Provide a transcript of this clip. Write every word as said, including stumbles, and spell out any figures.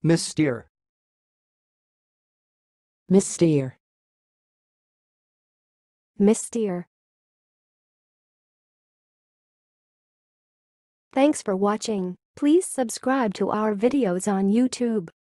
missteer, missteer, missteer. Thanks for watching. Please subscribe to our videos on YouTube.